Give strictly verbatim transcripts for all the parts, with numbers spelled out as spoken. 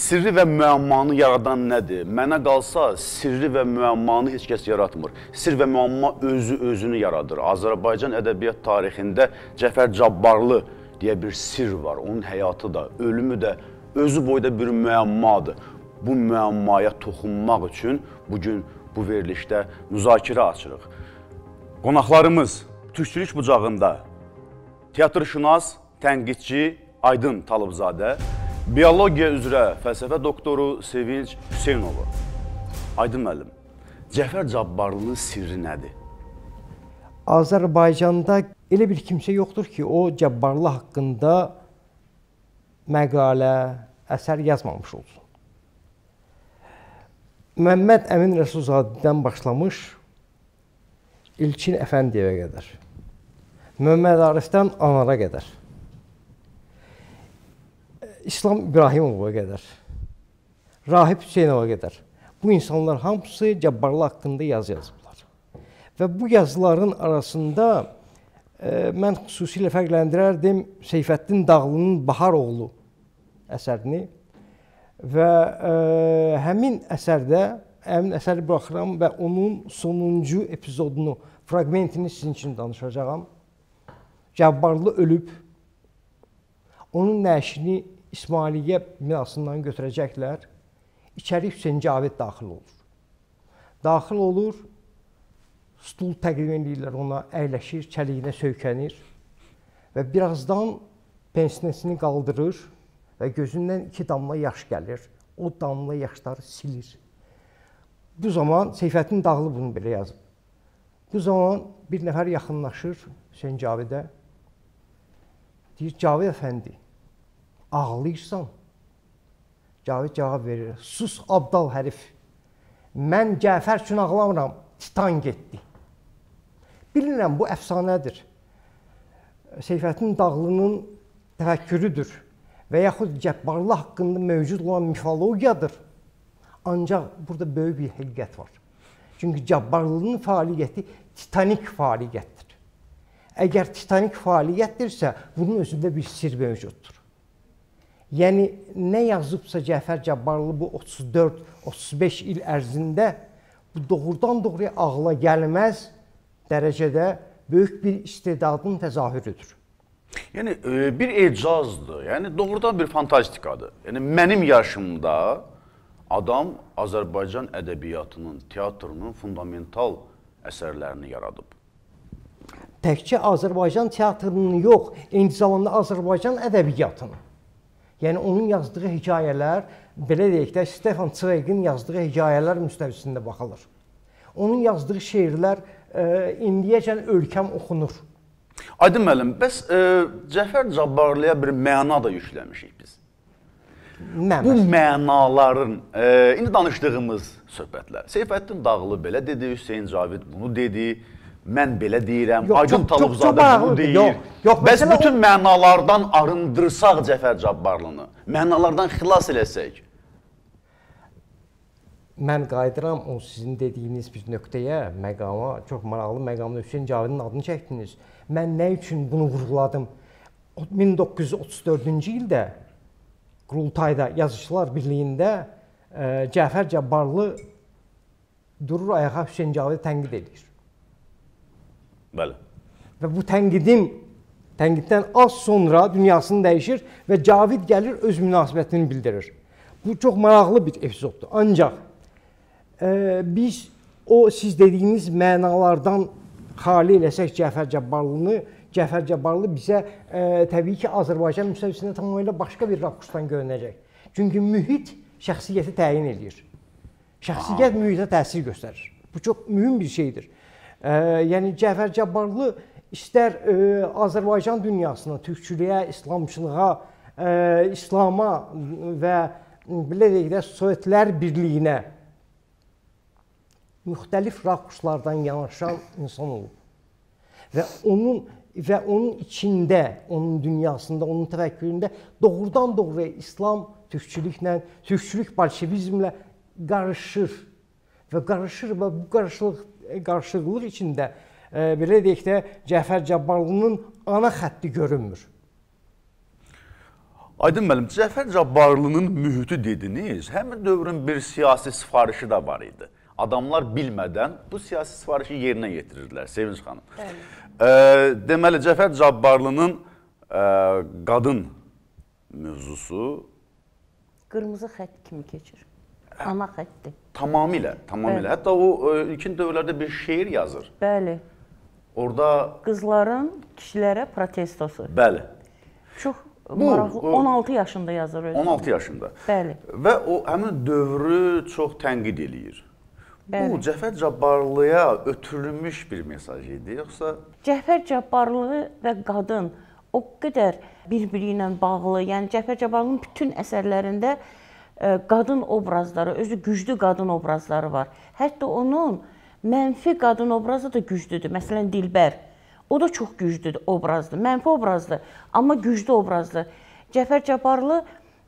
Sirri və müəmmanı yaradan nədir? Mənə qalsa, sirri və müəmmanı heç kəs yaratmır. Sirr və müəmma özü özünü yaradır. Azərbaycan ədəbiyyat tarixində Cəfər Cabbarlı deyə bir sirr var. Onun həyatı da, ölümü də özü boyda bir müəmmadır. Bu müəmmaya toxunmaq üçün bugün bu verilişdə müzakirə açırıq. Qonaqlarımız Türkçülük bucağında teatrşünas, tənqidçi Aydın Talıbzadə, biologiya üzrə fəlsəfə doktoru Sevinç Hüseynova. Aydın müəllim, Cəfər Cabbarlının sirri nədir? Azərbaycanda elə bir kimsə yoxdur ki, o Cabbarlı haqqında məqalə, əsər yazmamış olsun. Məmməd Əmin Rəsulzadədən başlamış İlkin Əfəndiyevə qədər, Məhəmməd Arifdən Anara qədər, İslam İbrahimova qədər, Rahib Hüseynova qədər. Bu insanlar hamısı Cabbarlı haqqında yazı yazıblar. Və bu yazıların arasında e, mən xüsusilə fərqləndirərdim Seyfəddin Dağlının Bahar oğlu əsərini və e, həmin əsərdə, həmin əsəri buraxıram və onun sonuncu epizodunu, fraqmentini sizin üçün danışacağam. Cabbarlı ölüb, onun nəşini İsmailiyyə binasından götürəcəklər. İçəri Hüseyn Cavid daxil olur. Daxil olur, stul təqdim edirlər ona, əyləşir, çəliyinə söykənir və birazdan pensinəsini qaldırır və gözündən iki damla yaş gəlir. O damla yaşları silir. Bu zaman Seyfəddin Dağlı bunu belə yazıb. Bu zaman bir nəfər yaxınlaşır Hüseyn Cavidə. Deyir, Cavid əfəndi, ağlayırsan. Cavid cavab verir, sus abdal hərif. Mən Cəfər üçün ağlamıram, titan getdi. Bilirəm, bu əfsanədir. Seyfəddin Dağlının təfəkkürüdür və yaxud Cabbarlı haqqında mövcud olan mifologiyadır. Ancaq burada böyük bir həqiqət var. Çünki Cabbarlının fəaliyyəti titanik fəaliyyətdir. Əgər titanik fəaliyyətdirsə, bunun özündə bir sirr mövcuddur. Yəni, nə yazıbsa Cəfər Cabbarlı bu otuz dörd otuz beş il ərzində bu doğrudan doğruya ağla gəlməz dərəcədə böyük bir istedadın təzahürüdür. Yəni, bir ecazdır, yəni doğrudan bir fantastikadır. Yəni, mənim yaşımda adam Azərbaycan ədəbiyyatının, teatrının fundamental əsərlərini yaradıb. Təkcə Azərbaycan teatrının yox, eyni zamanda Azərbaycan ədəbiyyatının. Yəni, onun yazdığı hekayələr, belə deyək də, Stefan Zweig'in yazdığı hekayələr müstəvisində baxılır. Onun yazdığı şeirlər e, indiyəcən ölkəm oxunur. Aydın müəllim, bəs e, Cəfər Cabbarlıya bir məna da yükləmişik biz. Nə Bu məs mənaların, e, indi danışdığımız söhbətlər, Seyfəddin Dağlı belə dedi, Hüseyn Cavid bunu dedi, mən belə deyirəm, Aydın Talıbzadə bunu deyir. Yox, yox, bəs bütün o... mənalardan arındırsaq Cəfər Cabbarlını, mənalardan xilas eləsək? Mən qayıdıram o sizin dediyiniz bir nöqtəyə, məqama, çox maraqlı məqamda Hüseyn Cavidin adını çəkdiniz. Mən nə üçün bunu vurğuladım? min doqquz yüz otuz dördüncü ildə Qurultayda, Yazıçılar Birliyində e, Cəfər Cabbarlı durur ayağa Hüseyn Cavidi tənqid edir. Bəli. Və bu tənqidin, tənqiddən az sonra dünyasını dəyişir və Cavid gəlir öz münasibətini bildirir. Bu çox maraqlı bir epizoddur. Ancaq e, biz o siz dediyiniz mənalardan xali eləsək Cəfər Cabbarlını, Cəfər Cabbarlı bizə e, təbii ki, Azərbaycan müstəvisində tamamilə başqa bir rakursdan görünəcək. Çünki mühit şəxsiyyəti təyin edir. Şəxsiyyət mühitə təsir göstərir. Bu çox mühüm bir şeydir. E, yəni Cəfər Cabbarlı istər e, Azərbaycan dünyasına, türkçülüyə, İslamçılığa, e, İslama və belə deyək də Sovetlər Birliyinə müxtəlif rakurslardan yanaşan insan olub. Və onun və onun içində, onun dünyasında, onun təfəkküründə doğrudan doğruya İslam türkçülüklə, türkçülük bolşevizmlə qarışır və qarışır və bu qarışıqlıq, qarışıqlıq içində e, belə deyək də Cəfər Cabbarlının ana xətti görünmür. Aydın müəllim, Cəfər Cabbarlının mühiti dediniz, həmin dövrün bir siyasi sifarişi də var idi. Adamlar bilmədən bu siyasi sifarişi yerinə yetirirdilər, Sevinç xanım. E, deməli, Cəfər Cabbarlının e, qadın mövzusu qırmızı xətt kimi keçir. Ana xəttdir. Tamamilə, tamamilə. Bəli. Hətta o e, ilkin dövrlərdə bir şeir yazır. Bəli. Orada qızların kişilərə protestosu. Bəli. Çox maraqlı. on altı yaşında yazır özü. on altı yaşında. Bəli. Və o həmin dövrü çox tənqid eləyir. Bəli. Bu Cəfər Cabbarlıya ötürülmüş bir mesaj idi, yoxsa? Cəfər Cabbarlı və qadın o qədər bir-biri ilə bağlı. Yəni Cəfər Cabbarlının bütün əsərlərində ə, qadın obrazları, özü güclü qadın obrazları var. Hətta onun mənfi qadın obrazı da güclüdür. Məsələn, Dilbər. O da çox güclü obrazdır. Mənfi obrazdır, amma güclü obrazdır. Cəfər Cabbarlı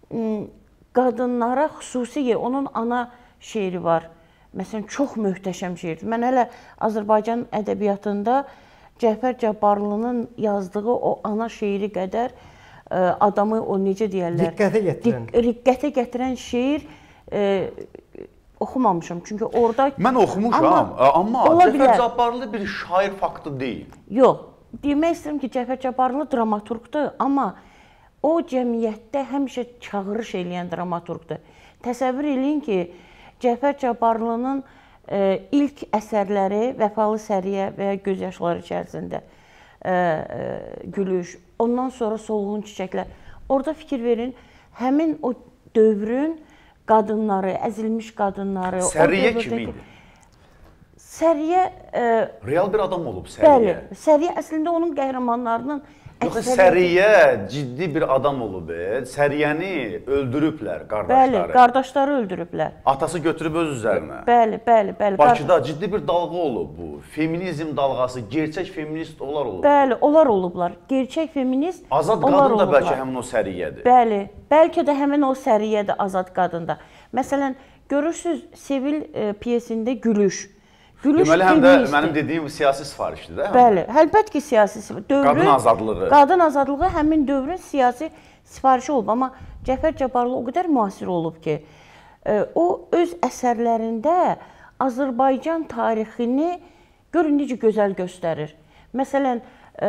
qadınlara xüsusi, onun ana şeiri var. Məsələn, çox möhtəşəm şeirdir. Mən hələ Azərbaycan ədəbiyyatında Cəfər Cabbarlının yazdığı o ana şeiri qədər adamı o necə deyərlər? Riqqətə gətirən. Riqqətə gətirən şeir e, oxumamışam. Çünki orada... Mən oxumuşam, amma, amma Cəfər Cabbarlı bir şair faktı deyil. Yox, demək istəyirəm ki, Cəfər Cabbarlı dramaturqdur, amma o cəmiyyətdə həmişə çağırış eləyən dramaturqdur. Təsəvvür eləyin ki, Cəfər Cabbarlının e, ilk əsərləri Vəfalı Səriyə və ya Göz yaşları içərisində e, e, Gülüş, ondan sonra Solğun çiçəklər. Orada fikir verin, həmin o dövrün qadınları, əzilmiş qadınları... Səriyə kim idi? Səriyə... E, real bir adam olub Səriyə. Bəli, Səriyə əslində onun qəhrəmanlarının... Yox, Səriyə ciddi bir adam olub. Səriyəni öldürüblər qardaşları. Bəli, qardaşları öldürüblər. Atası götürüb öz üzərinə. Bəli, bəli, bəli. Bakıda ciddi bir dalğa olub bu. Feminizm dalğası, gerçək feminist onlar olub. Bəli, onlar olublar. Gerçək feminist Azad qadın da bəlkə həmin o Səriyədir. Bəli, bəlkə də həmin o Səriyədir Azad qadında. Məsələn, görürsünüz, Sevil e, piyesində Gülüş. Gülüş deməli, həm də mənim dediyim siyasi sifarişdir də? Bəli, əlbəttə ki, siyasi sifarişdir. Qadın azadlığı. Qadın azadlığı həmin dövrün siyasi sifarişi olub. Amma Cəfər Cabbarlı o qədər müasir olub ki, o öz əsərlərində Azərbaycan tarixini görün necə gözəl göstərir. Məsələn,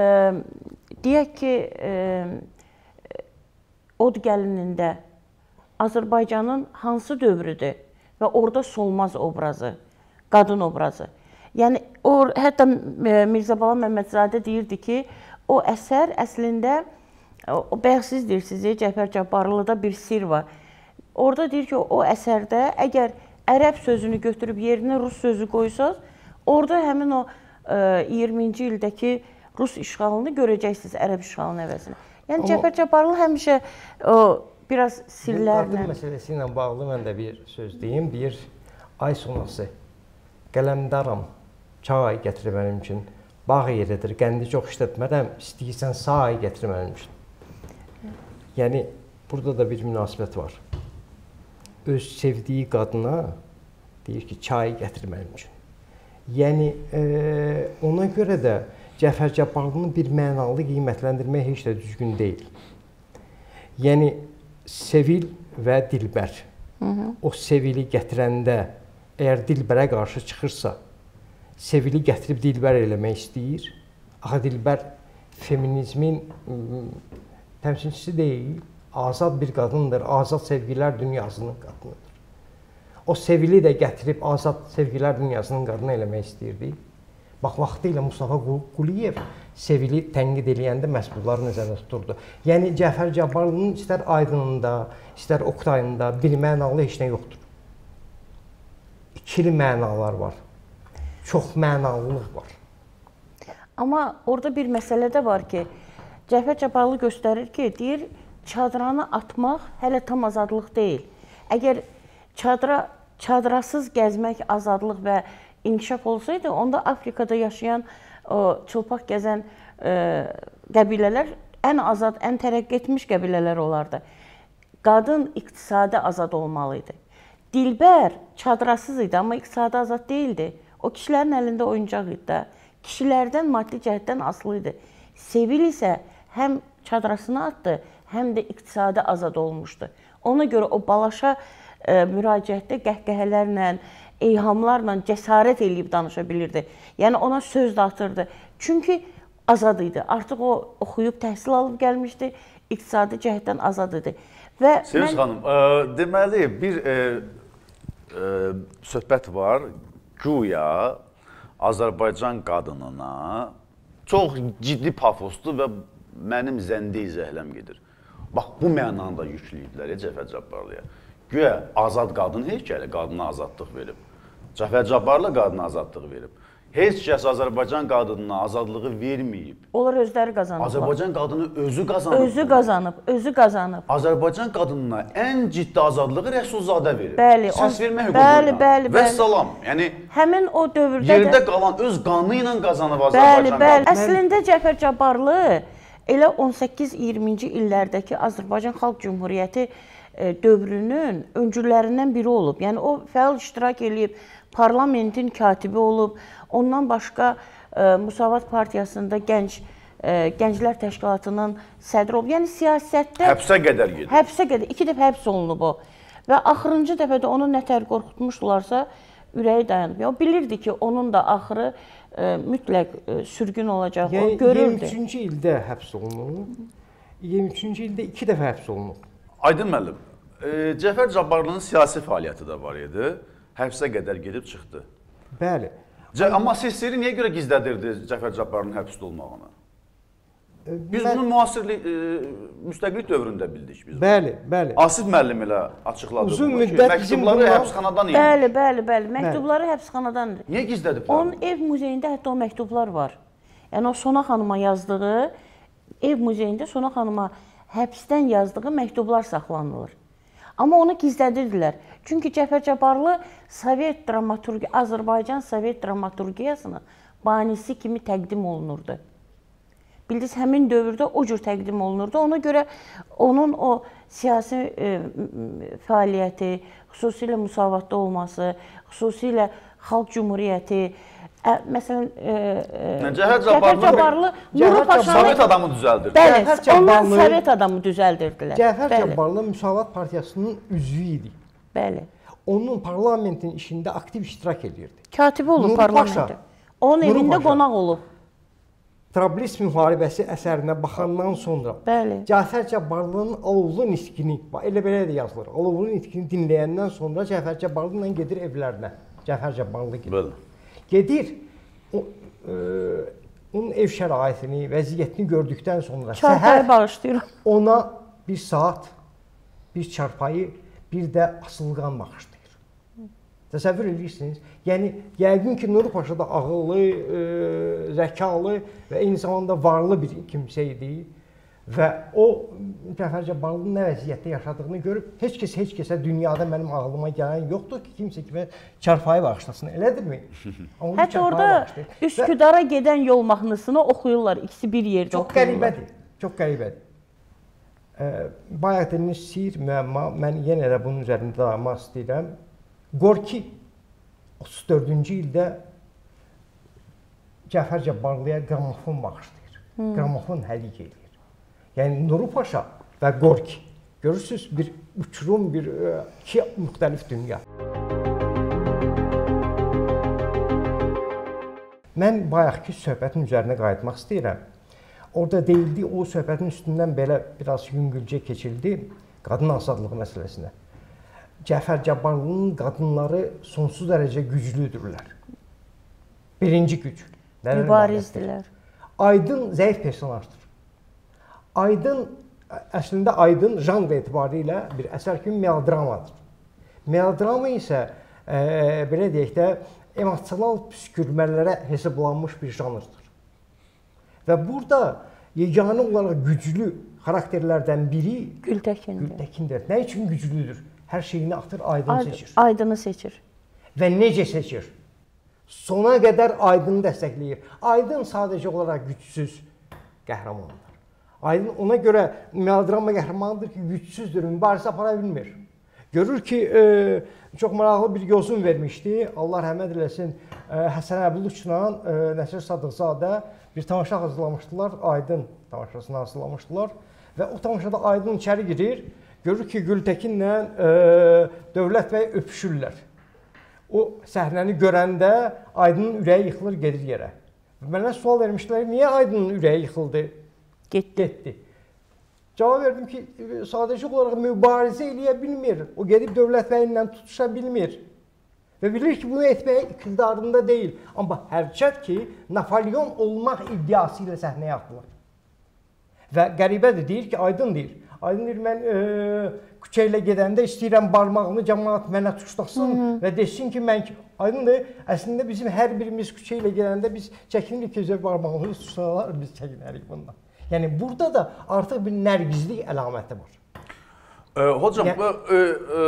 deyək ki, Od gəlinində Azərbaycanın hansı dövrüdür və orada solmaz obrazı, qadın obrazı. Yəni, o, hətta Mirzəbala Məmmədzadə deyirdi ki, o əsər əslində, o, bayaq siz deyirsiniz, Cəfər Cabbarlıda bir sir var. Orada deyir ki, o əsərdə əgər ərəb sözünü götürüb yerinə rus sözü qoysaz, orada həmin o iyirminci ildəki rus işğalını görəcəksiniz ərəb işğalının əvəzinə. Yəni, amma Cəfər Cabbarlı həmişə o, biraz sirlərlə... Bu qadın məsələsi ilə bağlı mən də bir söz deyim. Bir ay sonrası qələmdaram, çay gətir mənim üçün, bağ yeridir, qəndi çox işlətmərəm, istəyirsən sağ gətir mənim üçün. Yəni, burada da bir münasibət var. Öz sevdiyi qadına deyir ki, çay gətir mənim üçün. Yəni, e, ona görə də Cəfər Cabbarlını bir mənalı qiymətləndirmək heç də düzgün deyil. Yəni, Sevil və Dilbər, hı -hı. o Sevili gətirəndə, əgər Dilbərə qarşı çıxırsa, Sevili gətirib Dilbər eləmək istəyir. Axı Dilbər feminizmin təmsilçisi deyil, azad bir qadındır, azad sevgilər dünyasının qadınıdır. O Sevili də gətirib azad sevgilər dünyasının qadını eləmək istəyirdi. Bax, vaxtı ilə Mustafa Quliyev Sevili tənqid eləyəndə məhz bunları nəzərdə tuturdu. Yəni, Cəfər Cabbarlının istər Aydınında, istər Oktayında bir mənalı heç nə yoxdur. İkili mənalar var. Çox mənalılıq var. Amma orada bir məsələ də var ki, Cəfər Cabbarlı göstərir ki, deyir, çadranı atmaq hələ tam azadlıq deyil. Əgər çadıra, çadrasız gəzmək azadlıq və inkişaf olsaydı, onda Afrikada yaşayan, o, çılpaq gəzən e, qəbilələr ən azad, ən tərəqqi etmiş qəbilələr olardı. Qadın iqtisadi azad olmalıydı. Dilbər çadrasız idi, amma iqtisadi azad deyildi. O kişilərin əlində oyuncaq idi də. Kişilərdən maddi cəhətdən asılı idi. Sevil isə həm çadrasını atdı, həm də iqtisadi azad olmuşdu. Ona görə o Balaşa e, müraciətdə qəhqəhələrlə, eyhamlarla cəsarət eləyib danışa bilirdi. Yəni ona söz də atırdı. Çünki azad idi. Artıq o oxuyub təhsil alıb gəlmişdi, iqtisadi cəhətdən azad idi. Və Sevinç mən... xanım, ə, deməli bir ə, ə, söhbət var. Güya Azərbaycan qadınına çox ciddi pafoslu və mənim zəndi zəhləm gedir. Bax, bu mənada yüklüydülər Cəfər Cabbarlıya. Güya azad qadın heykəli qadına azadlıq verib. Cəfər Cabbarlı qadına azadlıq verib. Heç kəs Azərbaycan qadınına azadlığı verməyib. Onlar özləri qazanıblar. Azərbaycan qadını özü qazanıb. Özü qazanıb, özü qazanıb. Azərbaycan qadınına ən ciddi azadlığı Rəsulzadə verib. Bəli, Səs on... vermə bəli, hüququyla. bəli, Və bəli. salam. Yəni həmin o dövrdə yerdə də... qalan öz qanı ilə qazanıb Bəli, Azərbaycan bəli. qadını. Əslində Cəfər Cabbarlı elə on səkkiz iyirminci illərdəki Azərbaycan Xalq Cümhuriyyəti dövrünün öncülərindən biri olub. Yəni o fəal iştirak eləyib, parlamentin katibi olub. Ondan başqa e, Müsavat Partiyasında gənc e, gənclər təşkilatının sədri olub. Yəni siyasətdə Həbsə qədər gedib. Həbsə qədər iki dəfə həbs olunub o. Və axırıncı dəfədə onu nətər qorxutmuşdularsa ürəyi dayanıb. O bilirdi ki, onun da axırı e, mütləq e, sürgün olacaq. Yəni, o görürdü. iyirmi üçüncü ildə həbs olunub. iyirmi üçüncü ildə iki dəfə həbs olunub. Aydın müəllim, e, Cəfər Cabbarlının siyasi fəaliyyəti də var idi. Həbsə qədər gedib çıxdı. Bəli. Cə Amma siz sirri niyə görə gizlədirdi Cəfər Cabbarlının həbsdə olmağını? Biz Mən... bunu müasirlik, e, müstəqillik dövründə bildik biz. Bəli, bəli. Asif müəllim elə açıqladı Uzun bunu ki, müddət bizim məktubları bunlar... həbsxanadan imiş. Bəli, bəli, bəli. Məktubları həbsxanadandır. Niyə gizlədiblər? Onun ev muzeyində hətta o məktublar var. Yəni o Sona xanıma yazdığı, ev muzeyində Sona xanıma həbsdən yazdığı məktublar saxlanılır. Amma onu gizlədirdilər. Çünki Cəfər Cabbarlı Sovet dramaturgiya, Azərbaycan Sovet dramaturgiyasının banisi kimi təqdim olunurdu. Bildiniz, həmin dövrdə o cür təqdim olunurdu. Ona görə onun o siyasi e, fəaliyyəti, xüsusilə müsavatda olması, xüsusilə Xalq Cümhuriyyəti, ə, məsələn, e, e, Cəfər Cəfər Cabbarlı Nuru Paşanı Sovet adamı düzəldirdi. Bəli, Cəfər onlar Cabbarlı- Sovet adamı düzəldirdilər. Cəfər Bəli, Cabbarlı Müsavat Partiyasının üzvü idi. bəli. Onun parlamentin işində aktiv iştirak edirdi. Katibi olub Nuru parlamentdə. Paşa. Onun Nuru evində Paşa. qonaq olub. Trablis müharibəsi əsərinə baxandan sonra Bəli. Cəfər Cabbarlının alovlu nitqini, elə belə də yazılır. Alovlu nitqini dinləyəndən sonra Cəfər Cabbarlı ilə gedir evlərinə. Cəfər Cabbarlı gedir. Bəli. Gedir. O, e, onun ev şəraitini, vəziyyətini gördükdən sonra Çarpayı bağışlayıram. ona bir saat, bir çarpayı, bir də asılqan bağışlayır. Təsəvvür edirsiniz? Yəni, yəqin ki, Nuru Paşa da ağıllı, e, zəkalı və eyni zamanda varlı bir kimsə idi. Və o, Cəfər Cabbarlının nə vəziyyətdə yaşadığını görüb, heç kəs, heç kəsə dünyada mənim ağlıma gələn yoxdur ki, kimsə kimə çarpayı bağışlasın, elədirmi? Hətta orada Üsküdara gedən yol mahnısını oxuyurlar, ikisi bir yerdə çox oxuyurlar. qəribədir, çox qəribədir. E, bayaq dediniz, sir, müəmma, mən yenə də bunun üzərində dayanmaq istəyirəm. Gorki otuz dördüncü ildə Cəfər Cabbarlıya qramofon bağışlayır. Hmm. Qramofon hədiyyə edir. Yəni Nuru Paşa və Gorki. Görürsünüz, bir uçurum, bir iki müxtəlif dünya. Mən bayaqki söhbətin üzərinə qayıtmaq istəyirəm. Orada deyildi, o söhbətin üstündən belə biraz yüngülcə keçildi qadın azadlığı məsələsinə. Cəfər Cabbarlının qadınları sonsuz dərəcə güclüdürlər. Birinci güc. Mübarizdirlər. Aydın zəif personajdır. Aydın, əslində Aydın janr etibarilə bir əsər kimi melodramadır. Melodrama isə, e, belə deyək də, emosional püskürmələrə hesablanmış bir janrdır. Və burada yeganə olaraq güclü xarakterlərdən biri Gültəkindir. Gültəkindir. Nə üçün güclüdür? Hər şeyini atır, Aydın seçir. Aydını seçir. Və necə seçir? Sona qədər Aydını dəstəkləyir. Aydın sadəcə olaraq gücsüz qəhrəmandır. Aydın ona görə melodrama qəhrəmanıdır ki, gücsüzdür, mübarizə apara bilmir. Görür ki, e, çox maraqlı bir yosun vermişdi. Allah rəhmət eləsin, e, Həsən Əbuluçla e, Nəsir Sadıqzadə bir tamaşa hazırlamışdılar. Aydın tamaşasını hazırlamışdılar. və o tamaşada Aydın içəri girir, görür ki, Gültəkinlə e, Dövlət bəy öpüşürlər. O səhnəni görəndə Aydının ürəyi yıxılır, gedir yerə. Mənə sual vermişlər, niyə Aydının ürəyi yıxıldı? Getdi. Getdi. Cavab verdim ki, sadəcə olaraq mübarizə eləyə bilmir. O gedib Dövlət bəyinlə tutuşa bilmir. Və bilir ki, bunu etməyə iqtidarında deyil. Amma hərçət ki, Napolyon olmaq iddiası ilə səhnəyə atılır. Və qəribədir, deyir ki, Aydın deyir. Aydın deyir, mən e, küçə ilə gedəndə istəyirəm barmağını cəmaat mənə tuşlasın Hı -hı. və desin ki, mən ki, Aydın deyir, əslində bizim hər birimiz küçə ilə gedəndə biz çəkinirik ki, özə barmağını tuşsalar, biz çəkinərik bundan. Yəni, burada da artıq bir nərgizlik əlaməti var. E, hocam, yəni, e,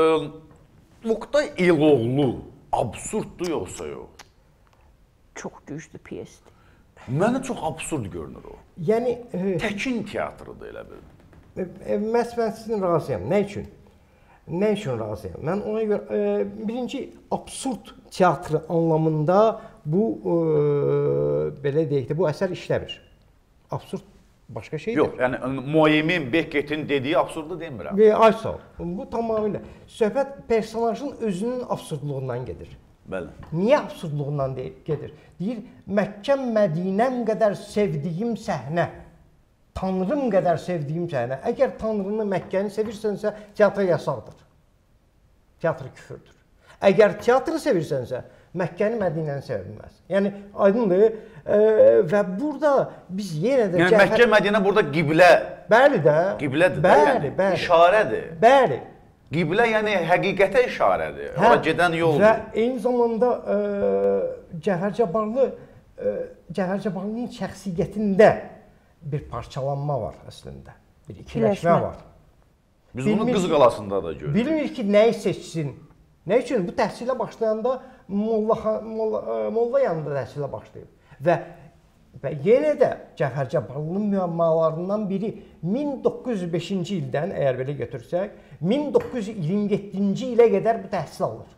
e, Oqtay Eloğlu absurddur yoxsa yox? Çox güclü pyesdir. Mənə çox absurd görünür o. Yəni, e, təkin teatrıdır elə bil. E, e, məhz mən sizin razıyam. Nə üçün? Nə üçün razıyam? Mən ona görə e, birinci absurd teatrı anlamında bu e, belə deyək də bu əsər işləmir. Absurd başqa şeydir. Yox, yəni Moyemin, Becket'in dediyi absurdu demirəm. Və ay sağ ol. Bu tamamilə söhbət personajın özünün absurdluğundan gedir. Bəli. Niyə absurdluğundan gedir? Deyir, Məkkəm, Mədinəm qədər sevdiyim səhnə, Tanrım qədər sevdiyim səhnə. Əgər Tanrını, Məkkəni sevirsənsə, teatr yasaqdır. Teatr küfürdür. Əgər teatrı sevirsənsə, Məkkəni, Mədinəni sevilməz. Yəni, aydındır e, və burada biz yenə də... Yəni, Məkkə, Mədinə burada qiblə. Bəli də. Qiblədir bəli, də, yəni, bəli. İşarədir. Bəli. Qiblə, yəni, həqiqətə işarədir. Hə, ora gedən yoldur. Və eyni zamanda e, Cəfər Cabbarlı, e, Cəfər Cabbarlının şəxsiyyətində bir parçalanma var əslində. Bir ikiləşmə var. Biz bunu Qız Qalasında da görürük. Bilmir ki, nəyi seçsin. Nə üçün? Bu təhsilə başlayanda Molla, Molla, Molla yanında təhsilə başlayıb. Və, və yenə də Cəfər Cabbarlının müəmmalarından biri min doqquz yüz beşinci ildən, əgər belə götürsək, min doqquz yüz iyirmi yeddinci ilə qədər bu təhsil alır.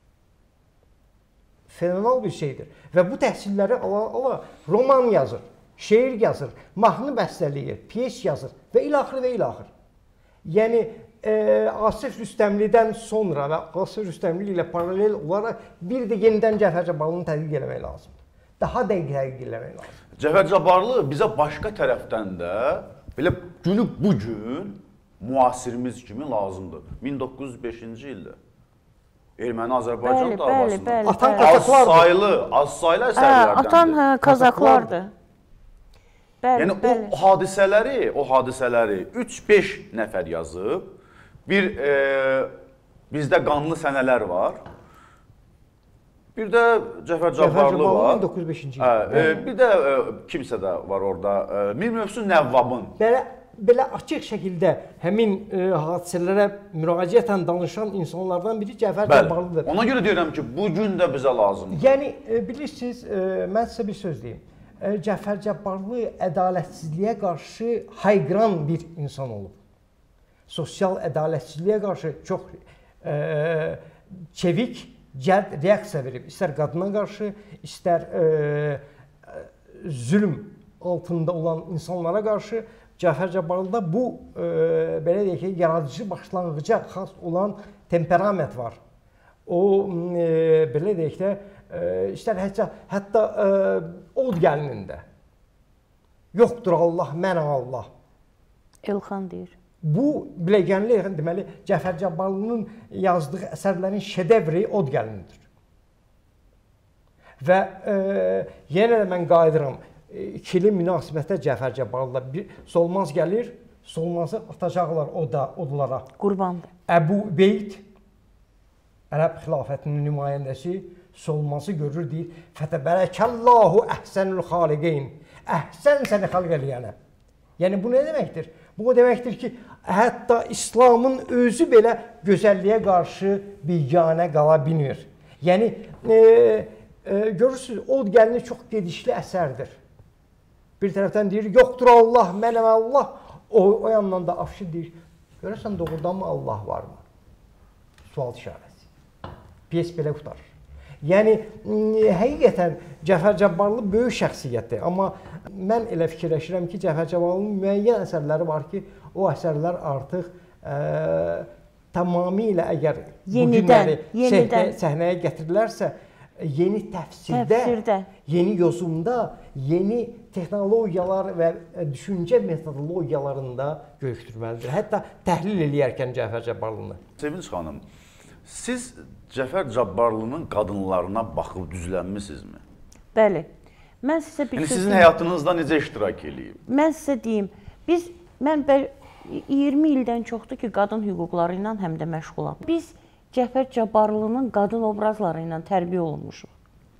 Fenomenal bir şeydir. Və bu təhsilləri ala-ala roman yazır, şeir yazır, mahnı bəstələyir, piyes yazır və ilaxır və ilaxır. Yəni, e, Asif Rüstəmlidən sonra və Asif Rüstəmli ilə paralel olaraq bir də yenidən Cəfər Cabbarlını tədqiq eləmək lazımdır. Daha dəqiq tədqiq eləmək lazımdır. Cəfər Cabbarlı bizə başqa tərəfdən də belə günü bugün müasirimiz kimi lazımdır. min doqquz yüz beşinci ildə Erməni-Azərbaycan davasında atan az saylı, az saylı əsərlərdəndir. Atan hə, Kazaklardır. Bəli, yəni bəli. o hadisələri, o hadisələri üç beş nəfər yazıb. Bir e, bizdə qanlı sənələr var. Bir də Cəfər Cabbarlı var. min doqquz yüz beşinci Hə, e, bir də e, kimsə də var orada. E, Mir Mövsüm Nəvvabın. Belə belə açıq şəkildə həmin e, hadisələrə müraciətən danışan insanlardan biri Cəfər Cabbarlıdır. Ona görə deyirəm ki, bu gün də bizə lazımdır. Yəni e, bilirsiniz, e, mən sizə bir söz deyim. E, Cəfər Cabbarlı ədalətsizliyə qarşı hayqıran bir insan olub. Sosial ədalətsizliyə qarşı çox e, çevik, cəld reaksiya verib. İstər qadına qarşı, istər e, zülm altında olan insanlara qarşı Cəfər Cabbarlıda bu e, belə deyək ki, yaradıcı başlanğıca xas olan temperament var. O e, belə deyək də e, istər hətta hətta e, Od gəlinində yoxdur Allah, mənəm Allah. Elxan deyir. Bu biləgənli deməli Cəfər Cabbarlının yazdığı əsərlərin şedevri Od gəlinidir. Və e, yenə də mən qayıdıram. İkili münasibətə Cəfər Cabbarlıda bir Solmaz gəlir, Solmazı atacaqlar o da odlara. Qurbandır. Əbu Beyd Ərəb xilafətinin nümayəndəsi Solmazı görür, deyir: "Fətəbərəkəllahu əhsənül xaliqin." Əhsən səni xalq eləyənə. Yəni bu nə deməkdir? Bu o deməkdir ki, hətta İslamın özü belə gözəlliyə qarşı biganə qala bilmir. Yəni e, e, görürsünüz, Od gəlini çox gedişli əsərdir. Bir tərəfdən deyir, yoxdur Allah, mənəm Allah. O, o yandan da Afşin deyir, görürsən doğrudan mı Allah var mı? Sual işarəsi. Piyes belə qutarır. Yəni həqiqətən Cəfər Cabbarlı böyük şəxsiyyətdir, amma mən elə fikirləşirəm ki, Cəfər Cabbarlının müəyyən əsərləri var ki, o əsərlər artıq ə, tamamilə əgər bu günləri səhnəyə, səhnəyə gətirilərsə, yeni təfsirdə, təfsirdə, yeni yozumda, yeni texnologiyalar və düşüncə metodologiyalarında böyükdürməlidir. Hətta təhlil eləyərkən Cəfər Cabbarlını. Sevinç xanım, siz Cəfər Cabbarlının qadınlarına baxıb düzlənmisinizmi? Bəli. Mən sizə bir yəni, söz sizin həyatınızda necə iştirak eləyib? Mən sizə deyim, biz, mən iyirmi ildən çoxdur ki, qadın hüquqları ilə həm də məşğulam. Biz Cəfər Cabbarlının qadın obrazları ilə tərbiyə olunmuşuq.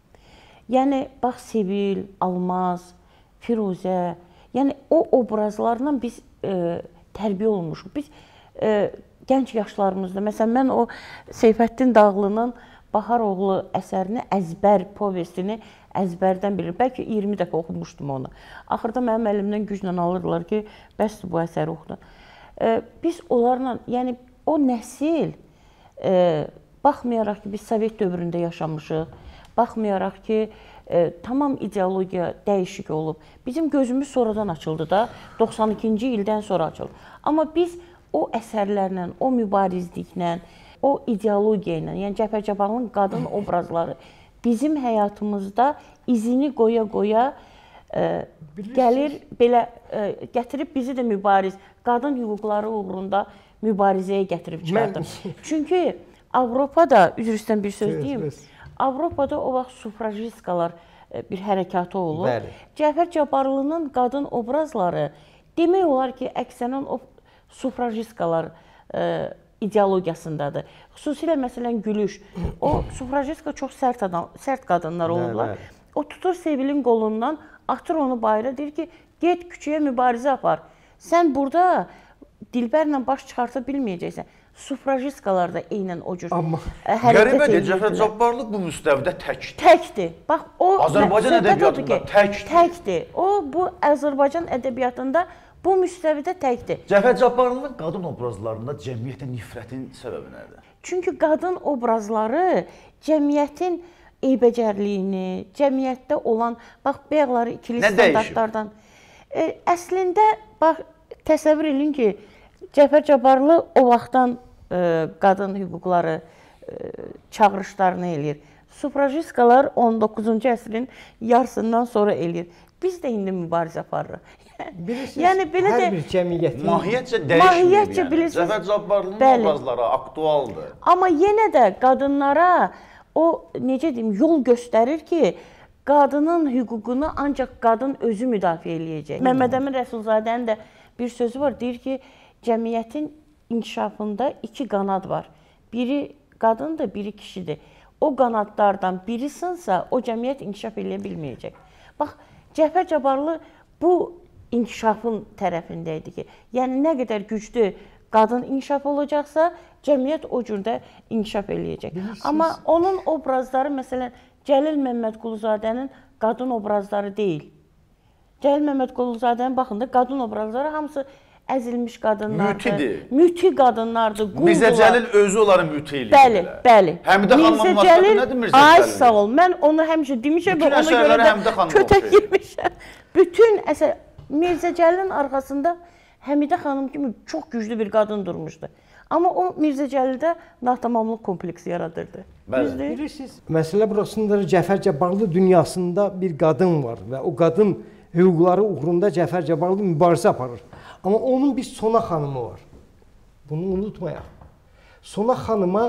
Yəni, bax, Sevil, Almaz, Firuzə, yəni o obrazlarla biz e, tərbiyə olunmuşuq. Biz e, gənc yaşlarımızda, məsələn, mən o Seyfəddin Dağlının Bahar oğlu əsərini, əzbər povestini əzbərdən bilir. Bəlkə iyirmi dəfə oxumuşdum onu. Axırda mənim əlimdən güclə alırdılar ki, bəsdir bu əsəri oxudu. E, biz onlarla, yəni o nəsil, e, baxmayaraq ki, biz Sovet dövründə yaşamışıq, baxmayaraq ki, e, tamam ideologiya dəyişik olub. Bizim gözümüz sonradan açıldı da, doxsan ikinci ildən sonra açıldı. Amma biz o əsərlərlə, o mübarizliklə, o ideologiya ilə, yəni Cəfər Cabbarlının qadın obrazları bizim həyatımızda izini qoya-qoya e, gəlir, belə e, gətirib bizi də mübariz, qadın hüquqları uğrunda mübarizəyə gətirib çıxardır. Mən... Çünki Avropada, üzr istəyirəm bir söz deyim, Avropada o vaxt sufrajistkalar e, bir hərəkatı olub. Bəli. Cəfər Cabbarlının qadın obrazları demək olar ki, əksənən o sufrajistkalar e, ideologiyasındadır. Xüsusilə məsələn Gülüş, o sufrajistka çox sərt adam, sərt qadınlar olublar. Bəli, bəli. O tutur Sevilin qolundan, atır onu bayıra, deyir ki, get küçəyə mübarizə apar. Sən burada Dilbərlə baş çıxarta bilməyəcəksən. Sufrajistkalar da eynən o cür hərəkət edirlər. Qəribədir, Cəfər Cabbarlı bu müstəvidə təkdir. Təkdir. Bax, o Azərbaycan ədəbiyyatında təkdir. Təkdir. O, bu Azərbaycan ədəbiyyatında bu müstəvidə təkdir. Cəfər Cabbarlının qadın obrazlarında cəmiyyətə nifrətin səbəbi nədir? Çünki qadın obrazları cəmiyyətin eybəcərliyini, cəmiyyətdə olan, bax, bayaqları ikili standartlardan. E, əslində, bax, təsəvvür edin ki, Cəfər Cabbarlı o vaxtdan e, qadın hüquqları e, çağırışlarını eləyir. Sufrajistkalar on doqquzuncu əsrin yarısından sonra eləyir. Biz də indi mübarizə aparırıq. Bilirsiniz, yəni, belə hər də, bir cəmiyyətin mahiyyətcə dəyişməyib, yəni. Bilirsiniz, Cəfər Cabbarlının obrazları aktualdır. Amma yenə də qadınlara o, necə deyim, yol göstərir ki, qadının hüququnu ancaq qadın özü müdafiə eləyəcək. Hmm. Məmməd Əmin Rəsulzadənin də bir sözü var, deyir ki, cəmiyyətin inkişafında iki qanad var. Biri qadındır, biri kişidir. O qanadlardan biri sınsa, o cəmiyyət inkişaf eləyə bilməyəcək. Bax, Cəfər Cabbarlı bu inkişafın tərəfində idi ki, yəni nə qədər güclü qadın inkişaf olacaqsa, cəmiyyət o cürdə inkişaf eləyəcək. Bilirsiniz. Amma onun obrazları, məsələn, Cəlil Məmmədquluzadənin qadın obrazları deyil. Cəlil Məmmədquluzadənin baxın da, qadın obrazları hamısı əzilmiş qadınlardır. Mütidir. Müti qadınlardır, quldular. Mirzə Cəlil özü onları müti eləyir. Bəli, bəli. Həmidə xanımın vasitəti nədir Mirzə Cəlil? Ay, sağ ol. Mən onu həmişə demişəm və ona görə də kötək yemişəm. Bütün əsər, Mirzə Cəlilin arxasında Həmidə xanım kimi çox güclü bir qadın durmuşdu. Amma o Mirzə Cəlildə natamamlıq kompleksi yaradırdı. Bəli. Bilirsiniz, məsələ burasındadır, Cəfər Cabbarlı dünyasında bir qadın var və o qadın hüquqları uğrunda Cəfər Cabbarlı mübarizə aparır. Amma onun bir Sona xanımı var. Bunu unutmayaq. Sona xanıma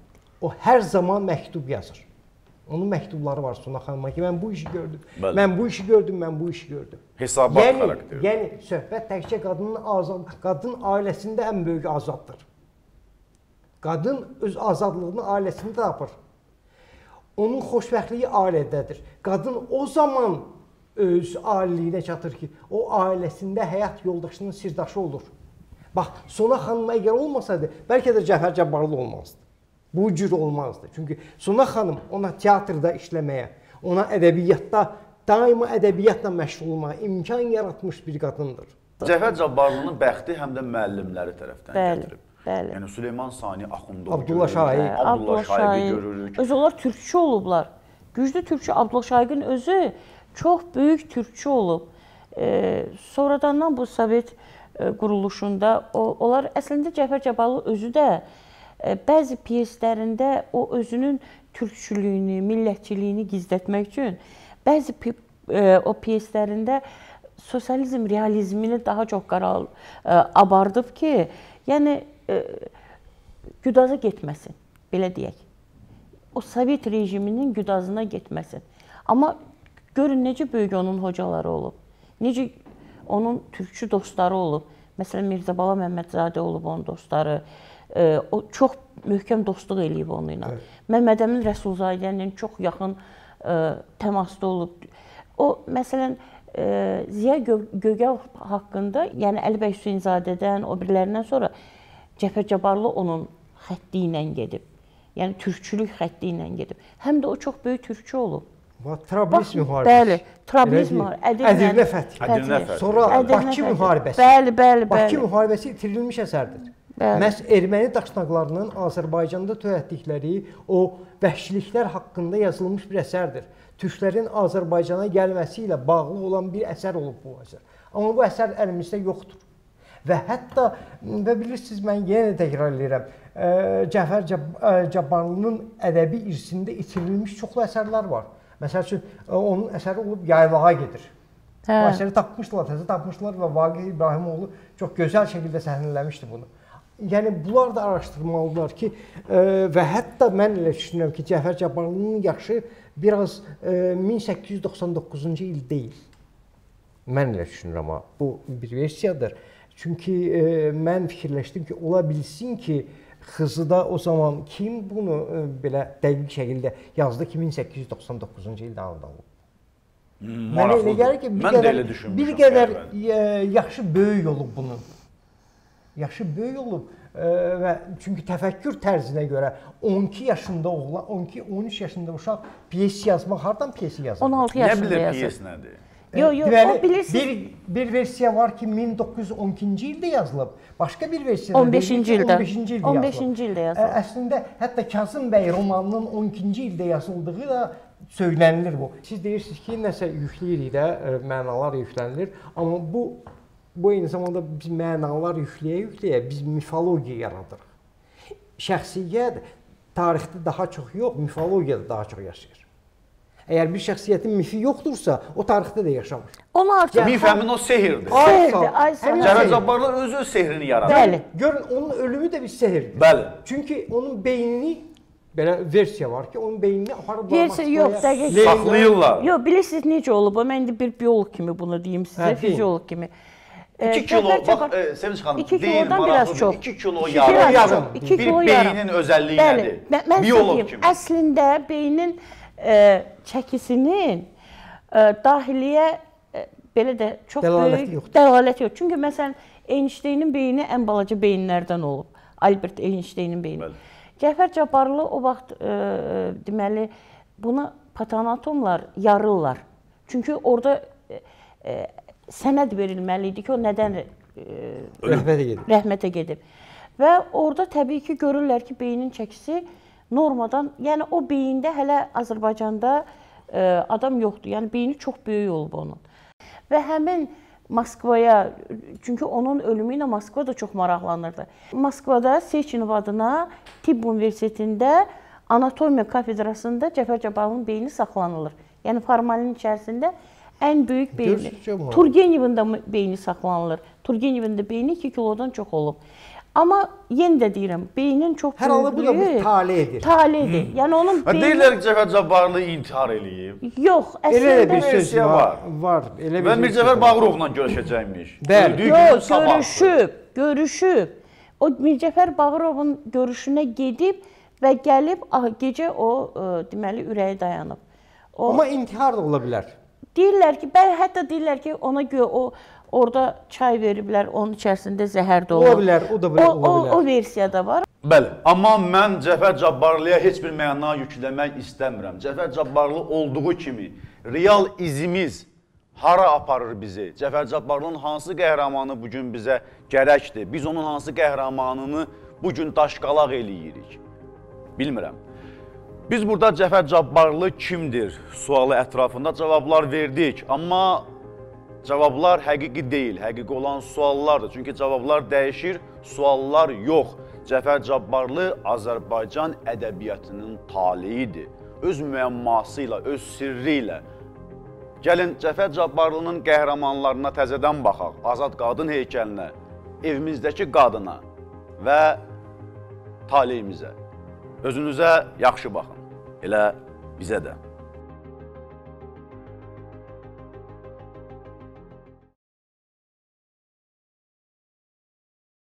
o hər zaman məktub yazır. Onun məktubları var Sona xanıma ki, mən bu işi gördüm, Bəli. mən bu işi gördüm, mən bu işi gördüm. Hesabat yəni, xarakteri. Yəni, söhbət təkcə qadının azad, qadın ailəsində ən böyük azaddır. Qadın öz azadlığını ailəsində tapır. Onun xoşbəxtliyi ailədədir. Qadın o zaman öz ailəliyinə çatır ki, o ailəsində həyat yoldaşının sirdaşı olur. Bax, Sona xanım əgər olmasaydı, bəlkə də Cəfər Cabbarlı olmazdı. Bu cür olmazdı. Çünki Sona xanım ona teatrda işləməyə, ona ədəbiyyatda, daima ədəbiyyatla məşğul olmağa imkan yaratmış bir qadındır. Cəfər Cabbarlının bəxti həm də müəllimləri tərəfdən Bəli. gətirib. Bəli. Yəni Süleyman Sani Axundovu Abdullah görürük, Şaiq. Abdullah Abdullah Şaiqi Şaiq. görürük. Öz onlar türkçü olublar. Güclü türkçü Abdullah Şaiqin özü çox böyük türkçü olub. E, sonradan bu Sovet e, quruluşunda o, onlar əslində Cəfər Cabbarlı özü də e, bəzi pyeslərində o özünün türkçülüyünü, millətçiliyini gizlətmək üçün bəzi e, o pyeslərində sosializm realizmini daha çox qaral e, abardıb ki, yəni e, güdaza getməsin, belə deyək. O Sovet rejiminin güdazına getməsin. Amma görün necə böyük onun hocaları olub. Necə onun türkçü dostları olub. Məsələn, Mirzə Bala Məmmədzadə olub onun dostları. E, o çox möhkəm dostluq eləyib onunla. Evet. Məmməd Əmin Rəsulzadənin çox yaxın e, təmasda olub. O, məsələn, e, Ziya Gö Gögəl haqqında, yəni Əli bəy Hüseynzadədən, o birilərindən sonra Cəfər Cabbarlı onun xətti ilə gedib. Yəni türkçülük xətti ilə gedib. Həm də o çox böyük türkçü olub. Trablis müharibəsi. Bəli, Trablis müharibəsi. Ədirnə fəthi. Sonra Bakı müharibəsi. Bəli, bəli, bəli. Bakı müharibəsi itirilmiş əsərdir. Məhz erməni daşnaqlarının Azərbaycanda törətdikləri o vəhşiliklər haqqında yazılmış bir əsərdir. Türklərin Azərbaycana gəlməsi ilə bağlı olan bir əsər olub bu əsər. Amma bu əsər əlimizdə yoxdur. Və hətta, və bilirsiniz, mən yenə təkrar edirəm, Cəfər Cabbarlının ədəbi irsində itirilmiş çoxlu əsərlər var. Məsəl üçün, onun əsəri olub Yaylağa gedir. Hə. O əsəri tapmışdılar, təzə tapmışdılar və Vaqif İbrahimoğlu çox gözəl şəkildə səhnələmişdi bunu. Yəni, bunlar da araşdırmalıdırlar ki, və hətta mən elə düşünürəm ki, Cəfər Cabbarlının yaşı biraz min səkkiz yüz doxsan doqquzuncu il deyil. Mən elə düşünürəm, amma bu bir versiyadır. Çünki e, mən fikirləşdim ki, ola bilsin ki, Xızıda o zaman kim bunu e, belə dəqiq şəkildə yazdı ki, min səkkiz yüz doxsan doqquzuncu ildə alındı. Mənə elə gəlir ki, bir qədər, bir qədər e, yaxşı böyük olub bunun. Yaxşı böyük olub e, və çünki təfəkkür tərzinə görə on iki yaşında oğlan, on iki on üç yaşında uşaq pyes yazmaq, hardan pyesi yazır? on altı yaşında yazır. Nə bilir pyes nədir? Yox, yox, o bilirsiniz. Bir, bir versiya var ki, min doqquz yüz on ikinci ildə yazılıb. Başqa bir versiya on beşinci ildə. on beşinci ildə on beşinci ildə yazılıb. Əslində, hətta Kazım bəy romanının on ikinci ildə yazıldığı da söylənilir bu. Siz deyirsiniz ki, nəsə yükləyirik də, mənalar yüklənilir. Amma bu, bu eyni zamanda biz mənalar yükləyə-yükləyə biz mifologiya yaradırıq. Şəxsiyyət tarixdə daha çox yox, mifologiyada daha çox yaşayır. Əgər bir şəxsiyyətin mifi yoxdursa, o tarixdə də yaşamır. Onu artıq... Mif həmin o sehirdir. Sehirdir, ay səhər. Cəfər Cabbarlı özü öz sehrini yaradır. Bəli. Görün, onun ölümü də bir sehirdir. Bəli. Çünki onun beynini, belə versiya var ki, onun beynini aparıb... Versiya yox, dəqiq. Saxlayırlar. Yox, bilirsiniz necə olub? Mən indi bir biolog kimi bunu deyim sizə, fiziolog kimi. iki kilo, bax, Sevinç xanım, deyil, maraqlıdır. iki kilo yarım. Bir beynin özəlliyi nədir? Biolog kimi. Əslində, beynin E, çəkisinin e, dahiliyə e, belə də çox dəlalət böyük yoxdur. Dəlalət yox. Çünki məsələn Einsteynin beyni ən balaca beyinlərdən olub. Albert Einsteynin beyni. Bəli. Cəfər Cabbarlı o vaxt e, deməli buna patanatomlar yarırlar. Çünki orada e, e, sənəd verilməli idi ki, o nədən e, rəhmətə gedib. Rəhmətə gedib. Və orada təbii ki, görürlər ki, beynin çəkisi normadan, yəni o beyində hələ Azərbaycanda e, adam yoxdur. Yəni beyni çox böyük olub onun. Və həmin Moskvaya, çünki onun ölümü ilə Moskva da çox maraqlanırdı. Moskvada Seçinov adına Tibb Universitetində anatomiya kafedrasında Cəfər Cabbarlının beyni saxlanılır. Yəni formalin içərisində ən böyük beyni. Turgenevin də beyni saxlanılır. Turgenevin də beyni iki kilodan çox olub. Amma yenə də deyirəm, beynin çox böyüklüyü... Hər halda bu da bir taledir. Taledir. Yəni onun beyni... Deyirlər ki, Cəfər Cabbarlı intihar eləyib. Yox, əslində... Elə bir söz var. Var. Və Mircəfər Bağırovla görüşəcəkmiş. Bəli. Yox, görüşüb, görüşüb. O Mircəfər Bağırovun görüşünə gedib və gəlib, gecə o, deməli, ürəyi dayanıb. Amma intihar da ola bilər. Deyirlər ki, bəli, hətta deyirlər ki, ona görə o... Orada çay veriblər, onun içərisində zəhər də olur. Ola bilər, o da bilər, o, ola bilər. O, o versiyada var. Bəli, amma mən Cəfər Cabbarlıya heç bir məna yükləmək istəmirəm. Cəfər Cabbarlı olduğu kimi real izimiz hara aparır bizi? Cəfər Cabbarlının hansı qəhrəmanı bugün bizə gərəkdir? Biz onun hansı qəhrəmanını bu gün daşqalaq eləyirik? Bilmirəm. Biz burada Cəfər Cabbarlı kimdir sualı ətrafında cavablar verdik, amma cavablar həqiqi deyil, həqiqi olan suallardır. Çünki cavablar dəyişir, suallar yox. Cəfər Cabbarlı Azərbaycan ədəbiyyatının taleyidir. Öz müəmması ilə, öz sirri ilə. Gəlin, Cəfər Cabbarlının qəhrəmanlarına təzədən baxaq, Azad qadın heykəlinə, evimizdəki qadına və taleyimizə. Özünüzə yaxşı baxın, elə bizə də.